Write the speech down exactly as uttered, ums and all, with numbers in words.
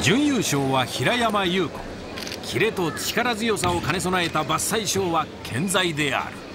準優勝は平山優子。キレと力強さを兼ね備えた伐採賞は健在である。